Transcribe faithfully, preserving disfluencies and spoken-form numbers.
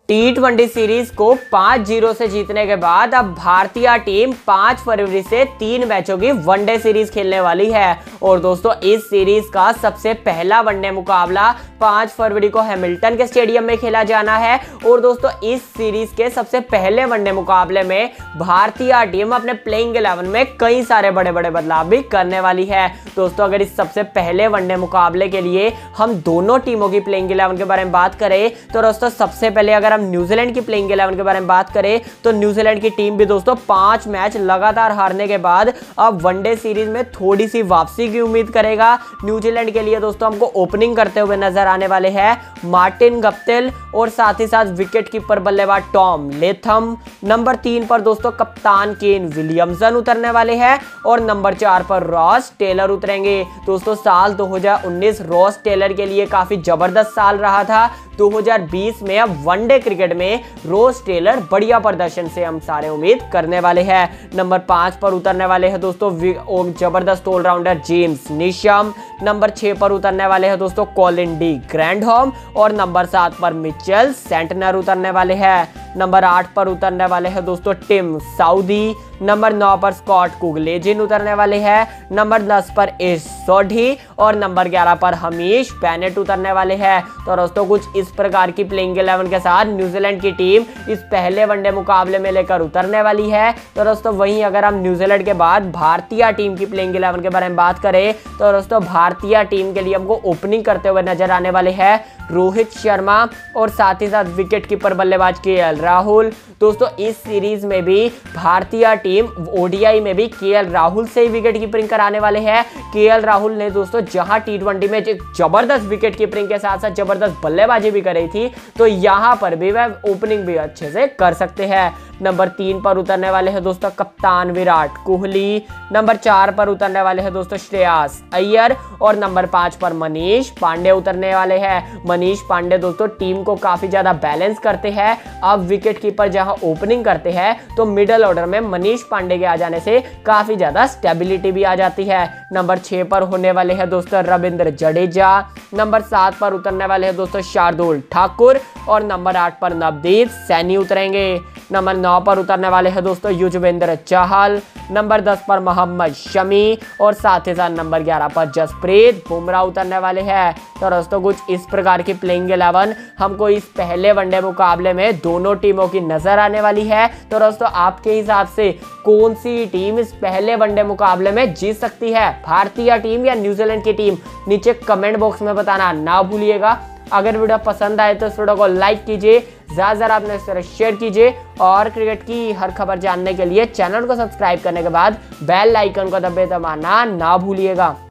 T twenty series को पाँच zero से जीतने के बाद अब भारतीय टीम पाँच फरवरी से तीन मैचों की वनडे सीरीज खेलने वाली है। और दोस्तों इस सीरीज का सबसे पहला वनडे मुकाबला पाँच फरवरी को हैमिल्टन के स्टेडियम में खेला जाना है। और दोस्तों इस सीरीज के सबसे पहले वनडे मुकाबले में भारतीय टीम अपने प्लेइंग इलेवन में कई सारे बड़े बड़े बदलाव भी करने वाली है। दोस्तों अगर इस सबसे पहले वनडे मुकाबले के लिए हम दोनों टीमों की प्लेइंग इलेवन के बारे में बात करें तो दोस्तों सबसे पहले अगर न्यूजीलैंड की प्लेइंग इलेवन के बारे में बात करें तो न्यूजीलैंड की टीम भी दोस्तों पांच मैच लगातार हारने के बाद अब वनडे सीरीज में थोड़ी सी वापसी की उम्मीद करेगा। न्यूजीलैंड के लिए दोस्तों हमको ओपनिंग करते हुए नजर आने वाले हैं मार्टिन गप्टिल और साथ ही साथ विकेट कीपर बल्लेबाज टॉम लेथम। नंबर तीन पर दोस्तों कप्तान केन विलियमसन उतरने वाले हैं और नंबर चार पर रॉस टेलर उतरेंगे। दोस्तों साल दो हज़ार उन्नीस रॉस टेलर के लिए काफी जबरदस्त साल रहा था। दो हज़ार बीस में अब वनडे क्रिकेट में रोज टेलर बढ़िया प्रदर्शन से हम सारे उम्मीद करने वाले हैं। नंबर पांच पर उतरने वाले हैं दोस्तों जबरदस्त ऑलराउंडर जेम्स नीशम। नंबर छह पर उतरने वाले हैं दोस्तों कॉलिन डी ग्रैंडहोम और नंबर सात पर मिचेल सेंटनर उतरने वाले हैं। नंबर आठ पर उतरने वाले हैं दोस्तों टिम साउदी। नंबर नौ पर स्कॉट कुगलेजिन उतरने वाले हैं। नंबर दस पर एस सोढी और नंबर ग्यारह पर हमीश बेनेट उतरने वाले हैं। तो दोस्तों कुछ इस प्रकार की प्लेइंग इलेवन के साथ न्यूजीलैंड की टीम इस पहले वनडे मुकाबले में लेकर उतरने वाली है। तो दोस्तों वहीं अगर हम न्यूजीलैंड के बाद भारतीय टीम की प्लेइंग इलेवन के बारे में बात करें तो दोस्तों भारतीय टीम के लिए हमको ओपनिंग करते हुए नजर आने वाले हैं रोहित शर्मा और साथ ही साथ विकेट कीपर बल्लेबाज के एल राहुल। दोस्तों इस सीरीज में भी भारतीय टीम ओडीआई में भी के एल राहुल से ही विकेट कीपिंग कराने वाले हैं। के एल राहुल ने दोस्तों जहां टी ट्वेंटी में एक जबरदस्त विकेट कीपिंग के साथ साथ जबरदस्त बल्लेबाजी भी करी थी तो यहां पर भी वह ओपनिंग भी अच्छे से कर सकते हैं। नंबर तीन पर उतरने वाले हैं दोस्तों कप्तान विराट कोहली। नंबर चार पर उतरने वाले हैं दोस्तों श्रेयस अय्यर और नंबर पांच पर मनीष पांडे उतरने वाले हैं। मनीष पांडे दोस्तों टीम को काफी ज्यादा बैलेंस करते हैं। अब विकेट कीपर जहां ओपनिंग करते हैं तो मिडिल ऑर्डर में मनीष पांडे के आ जाने से काफी ज्यादा स्टेबिलिटी भी आ जाती है। नंबर छह पर होने वाले हैं दोस्तों रविंद्र जडेजा। नंबर सात पर उतरने वाले हैं दोस्तों शार्दुल ठाकुर और नंबर आठ पर नवदीप सैनी उतरेंगे। नंबर नौ पर उतरने वाले हैं दोस्तों युजवेंद्र चहल। नंबर दस पर मोहम्मद शमी और साथ ही साथ नंबर ग्यारह पर जसप्रीत बुमराह उतरने वाले हैं। तो दोस्तों कुछ इस प्रकार की प्लेइंग इलेवन हमको इस पहले वनडे मुकाबले में दोनों टीमों की नजर आने वाली है। तो दोस्तों आपके हिसाब से कौन सी टीम इस पहले वनडे मुकाबले में जीत सकती है, भारतीय टीम या न्यूजीलैंड की टीम? नीचे कमेंट बॉक्स में बताना ना भूलिएगा। अगर वीडियो पसंद आए तो इस वीडियो को लाइक कीजिए, ज़्यादा ज़्यादा अपने इस तरह शेयर कीजिए और क्रिकेट की हर खबर जानने के लिए चैनल को सब्सक्राइब करने के बाद बेल आइकन को दबे दबाना ना भूलिएगा।